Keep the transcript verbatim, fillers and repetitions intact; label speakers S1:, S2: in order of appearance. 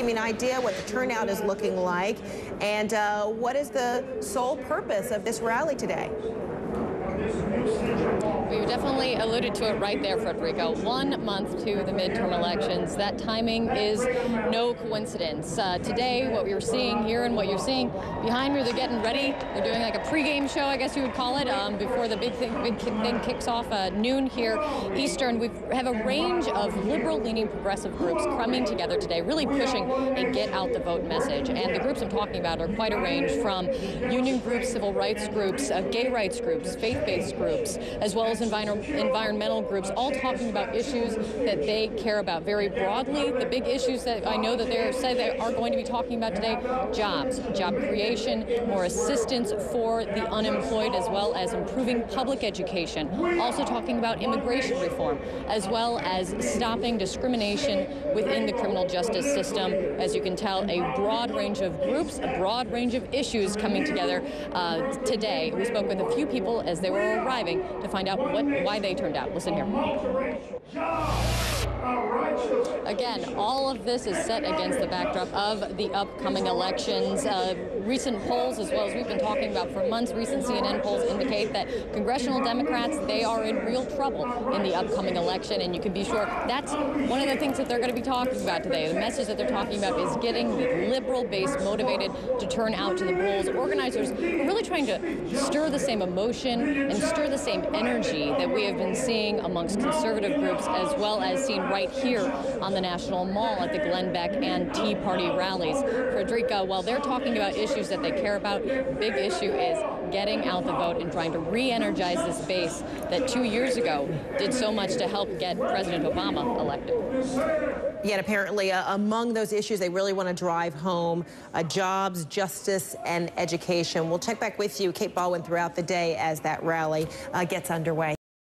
S1: seeming idea what the turnout is looking like, and uh, what is the sole purpose of this rally today?
S2: We definitely alluded to it right there, Frederica. One month to the midterm elections. That timing is no coincidence. Uh, today, what we were seeing here and what you're seeing behind me, they're getting ready. They're doing like a pregame show, I guess you would call it, um, before the big thing, big thing kicks off uh, noon here Eastern. We have a range of liberal-leaning progressive groups coming together today, really pushing a get-out-the-vote message. And the groups I'm talking about are quite a range, from union groups, civil rights groups, uh, gay rights groups, faith-based groups, as well as envir environmental groups, all talking about issues that they care about very broadly. The big issues that I know that they said they are going to be talking about today: jobs, job creation, more assistance for the unemployed, as well as improving public education. Also talking about immigration reform, as well as stopping discrimination within the criminal justice system. As you can tell, a broad range of groups, a broad range of issues coming together uh, today. We spoke with a few people as they were arriving to find out what, why they turned out. Listen here. Again, all of this is set against the backdrop of the upcoming elections. Uh, recent polls, as well as we've been talking about for months, recent C N N polls indicate that congressional Democrats, they are in real trouble in the upcoming election, and you can be sure that's one of the things that they're going to be talking about today. The message that they're talking about is getting the liberal base motivated to turn out to the polls. Organizers are really trying to stir the same emotion and stir the same energy that we have been seeing amongst conservative groups, as well as seen right here on the National Mall at the Glenn Beck and Tea Party rallies. Frederica, while they're talking about issues that they care about, the big issue is getting out the vote and trying to re-energize this base that two years ago did so much to help get President Obama elected.
S1: Yet apparently uh, among those issues they really want to drive home uh, jobs, justice, and education. We'll check back with you, Kate Baldwin, throughout the day as that rally uh, gets underway.